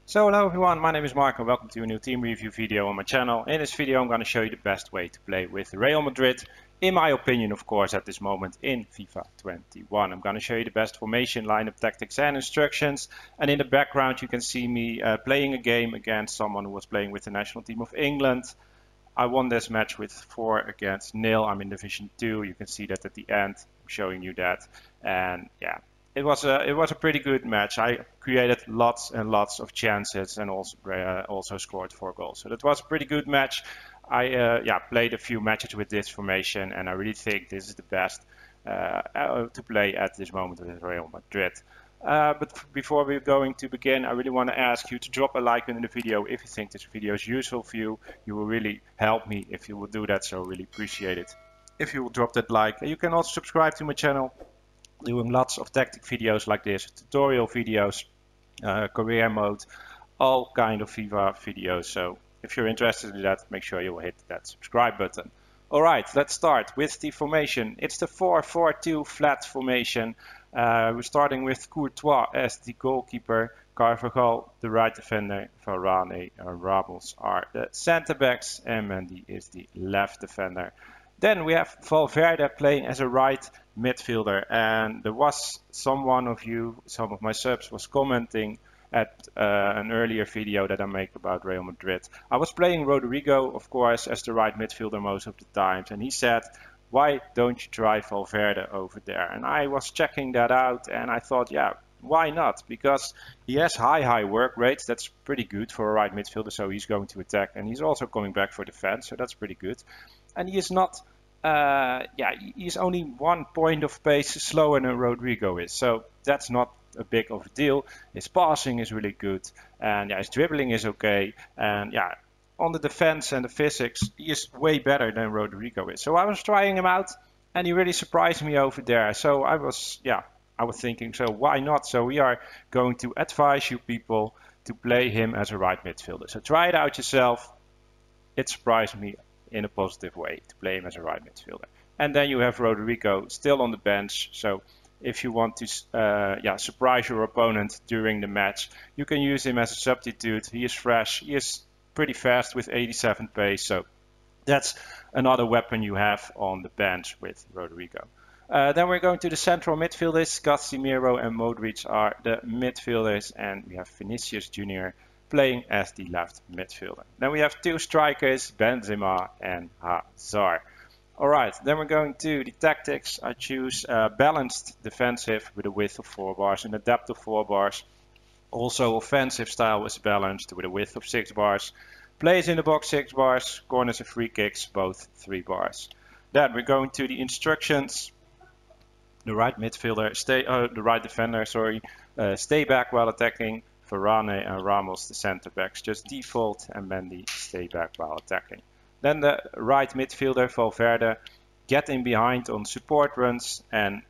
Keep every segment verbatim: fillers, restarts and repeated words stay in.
So hello everyone, my name is Mark and welcome to a new team review video on my channel. In this video I'm going to show you the best way to play with Real Madrid, in my opinion of course at this moment in FIFA twenty-one. I'm going to show you the best formation, lineup, tactics and instructions, and in the background you can see me uh, playing a game against someone who was playing with the national team of England. I won this match with four against nil. I'm in Division two, you can see that at the end, I'm showing you that, and yeah. It was a it was a pretty good match. I created lots and lots of chances and also uh, also scored four goals. So that was a pretty good match. I uh, yeah played a few matches with this formation, and I really think this is the best uh, to play at this moment with Real Madrid. Uh, but before we're going to begin, I really want to ask you to drop a like in the video if you think this video is useful for you. You will really help me if you will do that. So I really appreciate it if you will drop that like. And you can also subscribe to my channel. Doing lots of tactic videos like this, tutorial videos, uh, career mode, all kind of FIFA videos. So if you're interested in that, make sure you will hit that subscribe button. Alright, let's start with the formation. It's the four four two flat formation. Uh, we're starting with Courtois as the goalkeeper, Carvajal the right defender, Varane and Ramos are the center backs, and Mendy is the left defender. Then we have Valverde playing as a right midfielder, and there was someone of you, some of my subs was commenting at uh, an earlier video that I make about Real Madrid. I was playing Rodrigo, of course, as the right midfielder most of the times, and he said, why don't you try Valverde over there? And I was checking that out and I thought, yeah, why not? Because he has high, high work rates. That's pretty good for a right midfielder, so he's going to attack, and he's also coming back for defense, so that's pretty good. And he is not Uh, yeah, he's only one point of pace slower than Rodrigo is, so that's not a big of a deal. His passing is really good, and yeah, his dribbling is okay, and yeah, on the defense and the physics, he is way better than Rodrigo is. So I was trying him out, and he really surprised me over there. So I was, yeah, I was thinking, so why not? So we are going to advise you people to play him as a right midfielder. So try it out yourself. It surprised me in a positive way to play him as a right midfielder. And then you have Rodrigo still on the bench, so if you want to uh, yeah, surprise your opponent during the match, you can use him as a substitute. He is fresh, he is pretty fast with eighty-seven pace, so that's another weapon you have on the bench with Rodrigo. Uh, then we're going to the central midfielders. Casemiro and Modric are the midfielders, and we have Vinicius Junior playing as the left midfielder. Then we have two strikers, Benzema and Hazard. Alright, then we're going to the tactics. I choose uh, balanced defensive with a width of four bars and a depth of four bars. Also offensive style is balanced with a width of six bars. Plays in the box six bars, corners and free kicks both three bars. Then we're going to the instructions. The right midfielder, stay, uh, the right defender, sorry, uh, stay back while attacking. Varane and Ramos, the center backs, just default, and Mendy stay back while attacking. Then the right midfielder, Valverde, get in behind on support runs, and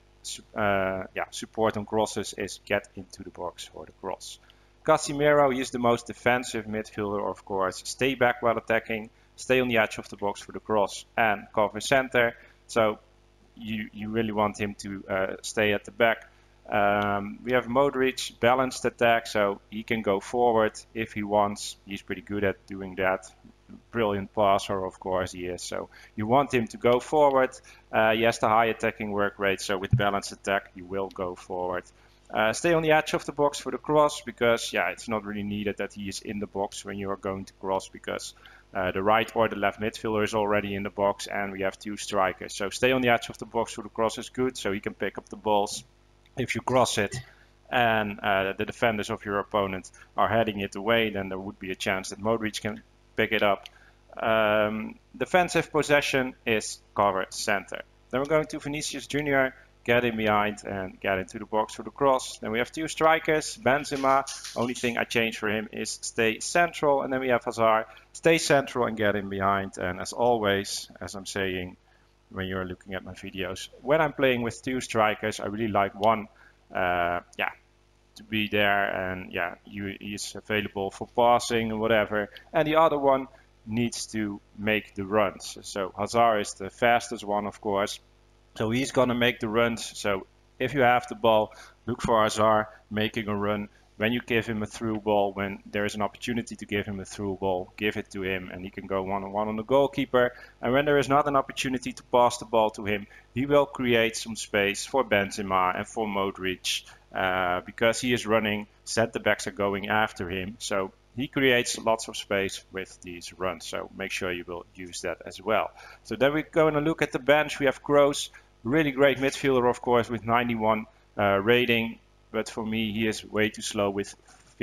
uh, yeah, support on crosses is get into the box for the cross. Casemiro is the most defensive midfielder, of course, stay back while attacking, stay on the edge of the box for the cross, and cover center. So you, you really want him to uh, stay at the back. Um, we have Modric, balanced attack, so he can go forward if he wants. He's pretty good at doing that. Brilliant passer, of course he is. So you want him to go forward. Uh, he has the high attacking work rate, so with balanced attack he will go forward. Uh, stay on the edge of the box for the cross, because yeah, it's not really needed that he is in the box when you are going to cross, because uh, the right or the left midfielder is already in the box, and we have two strikers. So stay on the edge of the box for the cross is good, so he can pick up the balls. If you cross it and uh, the defenders of your opponent are heading it away, then there would be a chance that Modric can pick it up. Um, defensive possession is cover center. Then we're going to Vinicius Junior, get in behind and get into the box for the cross. Then we have two strikers, Benzema. Only thing I change for him is stay central. And then we have Hazard, stay central and get in behind. And as always, as I'm saying, when you're looking at my videos, when I'm playing with two strikers, I really like one uh, yeah, to be there, and yeah, he is available for passing and whatever, and the other one needs to make the runs. So Hazard is the fastest one, of course, so he's gonna make the runs. So if you have the ball, look for Hazard making a run, when you give him a through ball, when there is an opportunity to give him a through ball, give it to him and he can go one-on-one on the goalkeeper. And when there is not an opportunity to pass the ball to him, he will create some space for Benzema and for Modric uh, because he is running, centre backs are going after him. So he creates lots of space with these runs. So make sure you will use that as well. So then we're going to look at the bench. We have Kroos, really great midfielder, of course, with ninety-one uh, rating. But for me, he is way too slow with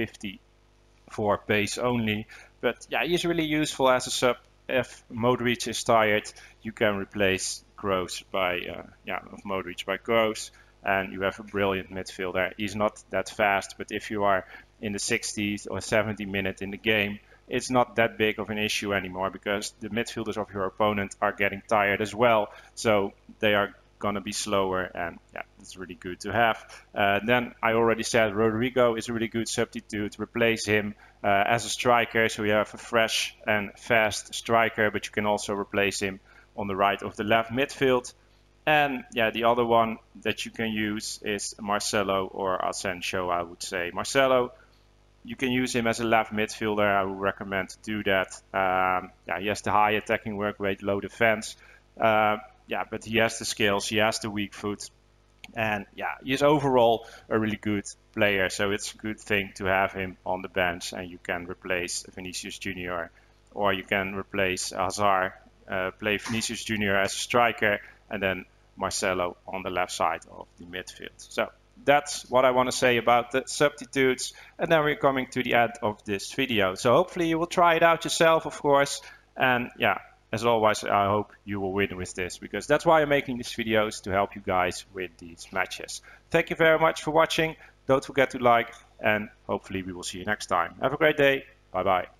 fifty-four pace only. But yeah, he is really useful as a sub. If Modric is tired, you can replace Kroos by uh, yeah, Modric by Kroos, and you have a brilliant midfielder. He's not that fast, but if you are in the sixtieth or seventieth minute in the game, it's not that big of an issue anymore because the midfielders of your opponent are getting tired as well. So they are gonna be slower, and yeah, it's really good to have. Uh, then I already said Rodrigo is a really good substitute. Replace him uh, as a striker, so you have a fresh and fast striker, but you can also replace him on the right of the left midfield. And yeah, the other one that you can use is Marcelo or Asensio, I would say. Marcelo, you can use him as a left midfielder. I would recommend to do that. Um, yeah, he has the high attacking work rate, low defense. Uh, Yeah, but he has the skills, he has the weak foot, and yeah, he is overall a really good player. So it's a good thing to have him on the bench, and you can replace Vinicius Junior or you can replace Hazard, uh, play Vinicius Junior as a striker, and then Marcelo on the left side of the midfield. So that's what I want to say about the substitutes, and then we're coming to the end of this video. So hopefully you will try it out yourself, of course, and yeah. As always, I hope you will win with this, because that's why I'm making these videos, to help you guys with these matches. Thank you very much for watching. Don't forget to like, and hopefully we will see you next time. Have a great day. Bye bye.